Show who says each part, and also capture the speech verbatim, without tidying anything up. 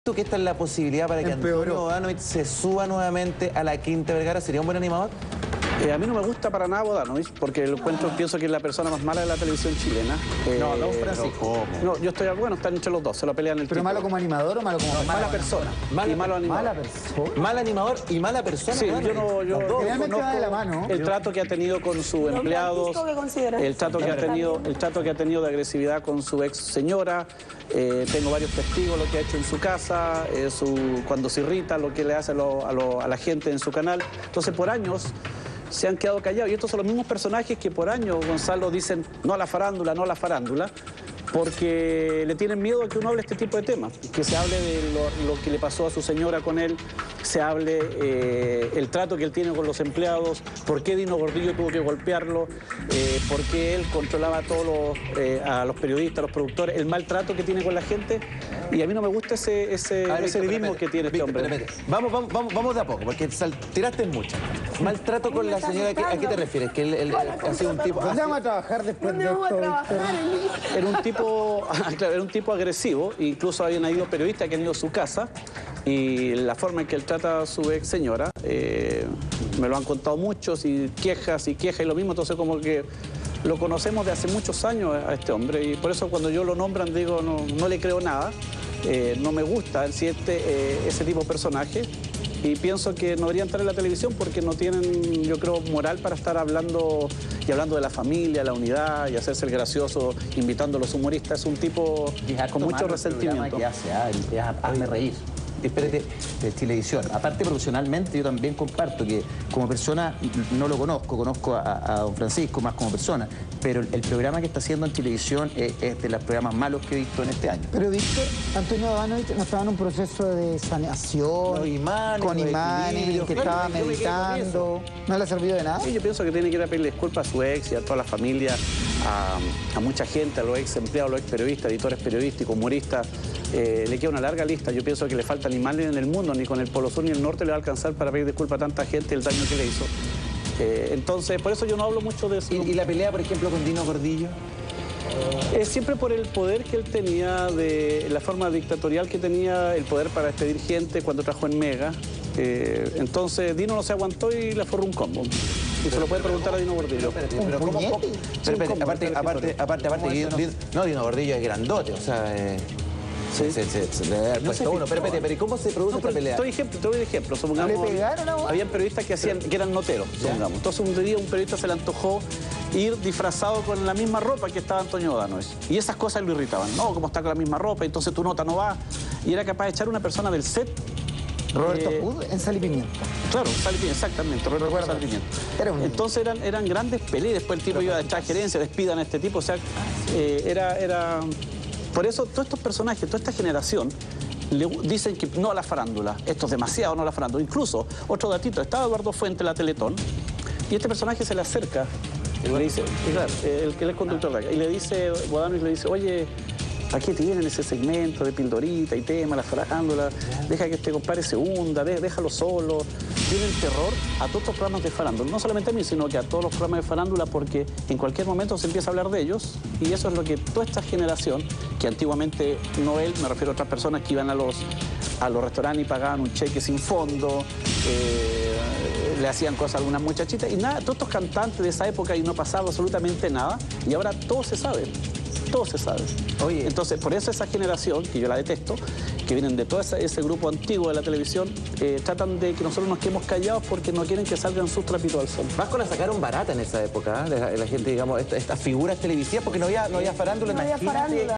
Speaker 1: tú que esta es la posibilidad para que
Speaker 2: Empeoró.
Speaker 1: Antonio Bodanovich se suba nuevamente a la Quinta Vergara? ¿Sería un buen animador?
Speaker 3: Eh, a mí no me gusta para nada Bodanovich, porque lo encuentro, pienso que es la persona más mala de la televisión chilena. Eh,
Speaker 1: No, don Francisco.
Speaker 3: No, yo estoy, bueno, están entre los dos, se lo pelean el
Speaker 2: ¿Pero
Speaker 3: título.
Speaker 2: malo como animador o malo como
Speaker 3: Mala,
Speaker 2: mala
Speaker 3: persona,
Speaker 1: Mala-
Speaker 3: y malo animador.
Speaker 2: Mala persona.
Speaker 1: Mal animador y mala persona.
Speaker 3: Sí,
Speaker 1: Bodanovich.
Speaker 3: yo no, yo
Speaker 1: Los dos.
Speaker 2: Generalmente
Speaker 3: conozco
Speaker 2: va de la mano.
Speaker 3: el trato que ha tenido con sus
Speaker 4: Don
Speaker 3: empleados,
Speaker 4: Francisco, ¿qué considera?
Speaker 3: el trato que ha tenido, el trato que ha tenido de agresividad con su ex señora. Eh, tengo varios testigos lo que ha hecho en su casa, eh, su, cuando se irrita, lo que le hace a, lo- a lo- a la gente en su canal. Entonces, por años se han quedado callados. Y estos son los mismos personajes que por años, Gonzalo, dicen no a la farándula, no a la farándula, porque le tienen miedo a que uno hable este tipo de temas, que se hable de lo, lo que le pasó a su señora con él, se hable eh, el trato que él tiene con los empleados, por qué Dino Gordillo tuvo que golpearlo, eh, por qué él controlaba a todos los, eh, a los periodistas, a los productores, el maltrato que tiene con la gente. Y a mí no me gusta ese, ese,
Speaker 1: A ver,
Speaker 3: ese
Speaker 1: Víctor,
Speaker 3: divismo
Speaker 1: espérate,
Speaker 3: que tiene este
Speaker 1: Víctor,
Speaker 3: hombre.
Speaker 1: espérate, espérate. Vamos, vamos, vamos, vamos de a poco, porque sal- tiraste mucho. Maltrato con la señora, ¿a qué, a qué te refieres? Que él, él- ha sido un tipo...
Speaker 2: ¿Dónde vamos a trabajar después de
Speaker 4: ¿Dónde vamos a
Speaker 2: esto,
Speaker 4: trabajar,
Speaker 2: Víctor?
Speaker 4: Elisa?
Speaker 3: Era un tipo, claro, era un tipo agresivo, incluso habían habido periodistas que han ido a su casa y la forma en que él trata a su ex señora, eh, me lo han contado muchos y quejas y quejas y lo mismo, entonces como que lo conocemos de hace muchos años a este hombre y por eso cuando yo lo nombran digo no, no le creo nada, eh, no me gusta el, si este, eh, ese tipo de personaje. Y pienso que no deberían estar en la televisión porque no tienen, yo creo, moral para estar hablando y hablando de la familia, la unidad y hacerse el gracioso, invitando a los humoristas. Es un tipo con mucho resentimiento.
Speaker 5: Que hace, ah, el- es hazme reír.
Speaker 1: Espérate,
Speaker 5: De Chilevisión. Aparte, profesionalmente, yo también comparto que como persona no lo conozco, conozco a, a don Francisco más como persona, pero el, el programa que está haciendo en Chilevisión es, es de los programas malos que he visto en este año.
Speaker 2: Pero Víctor, Antonio Bodanovich no estaba en un proceso de saneación,
Speaker 1: Los imanes,
Speaker 2: con
Speaker 1: los
Speaker 2: imanes,
Speaker 1: equilibrios.
Speaker 2: que
Speaker 1: Claro,
Speaker 2: estaba
Speaker 1: yo me quedo con
Speaker 2: meditando. ¿No le ha servido de nada?
Speaker 3: Sí, yo pienso que tiene que ir a pedirle disculpas a su ex y a toda la familia, a, a mucha gente, a los ex empleados, a los ex periodistas, editores periodísticos, humoristas. Eh, le queda una larga lista. Yo pienso que le falta ni mal ni en el mundo, ni con el Polo Sur ni el Norte le va a alcanzar para pedir disculpas a tanta gente el daño que le hizo. Eh, entonces, por eso yo no hablo mucho de eso.
Speaker 1: ¿Y, y la pelea, por ejemplo, con Dino Gordillo?
Speaker 3: Es siempre por el poder que él tenía, de la forma dictatorial que tenía, el poder para despedir gente cuando trabajó en Mega. Eh, entonces Dino no se aguantó y le forró un combo. Y se lo puede preguntar a Dino Gordillo.
Speaker 1: Pero ¿cómo?
Speaker 2: puñete?
Speaker 1: cómo-
Speaker 3: Sí,
Speaker 1: Pero
Speaker 3: un
Speaker 1: espérate,
Speaker 3: combo,
Speaker 1: aparte,
Speaker 3: esta es la
Speaker 1: aparte,
Speaker 3: historia.
Speaker 1: aparte, aparte, Dino- Dino- no, Dino Gordillo es grandote, o sea... eh, Se, se, se, se le debe haber
Speaker 3: No
Speaker 1: puesto
Speaker 3: se
Speaker 1: uno. Pero
Speaker 3: picó.
Speaker 1: espérate, pero ¿y cómo se produce
Speaker 3: No,
Speaker 1: esta
Speaker 3: pero
Speaker 1: pelea?
Speaker 3: te doy ejemplo, te doy ejemplo. Supongamos,
Speaker 2: ¿Le pegaron a vos?
Speaker 3: habían periodistas que hacían, que eran noteros, supongamos. Entonces un día un periodista se le antojó ir disfrazado con la misma ropa que estaba Antonio Bodanovich. Y esas cosas lo irritaban. No, como está con la misma ropa, entonces tu nota no va. Y era capaz de echar a una persona del set.
Speaker 2: Roberto
Speaker 3: eh,
Speaker 2: Pud en Sal y Pimienta.
Speaker 3: Claro, Sal y Pimienta, exactamente, Roberto
Speaker 2: Recuerdo.
Speaker 3: Sal y Pimienta.
Speaker 2: Era un-
Speaker 3: Entonces eran, eran grandes peleas, después el tipo iba a echar gerencia, despidan a este tipo, o sea, eh, era, era... Por eso todos estos personajes, toda esta generación, le dicen que no a la farándula, esto es demasiado, no a la farándula. Incluso, otro datito, estaba Eduardo Fuente en la Teletón, y este personaje se le acerca, y le dice, y claro, el que él es conductor de acá, y le dice, Bodanovich le dice, oye, ¿a qué tienen ese segmento de pildorita y tema, la farándula? Deja que este compadre se hunda, de- déjalo solo. Tienen terror a todos los programas de farándula. No solamente a mí, sino que a todos los programas de farándula, porque en cualquier momento se empieza a hablar de ellos y eso es lo que toda esta generación, que antiguamente, no él, me refiero a otras personas que iban a los, a los restaurantes y pagaban un cheque sin fondo, eh, le hacían cosas a algunas muchachitas y nada, todos estos cantantes de esa época y no pasaba absolutamente nada y ahora todo se sabe. Todo se sabe.
Speaker 1: Oye.
Speaker 3: Entonces, por eso esa generación, que yo la detesto, que vienen de todo ese, ese grupo antiguo de la televisión, eh, tratan de que nosotros nos quedemos callados porque no quieren que salgan sus trapitos al sol.
Speaker 1: Vasco la sacaron barata en esa época, ¿eh? la, la gente, digamos, esta- estas figuras televisivas, porque no había, no había farándula.
Speaker 4: No había
Speaker 1: Imagínate
Speaker 4: farándula.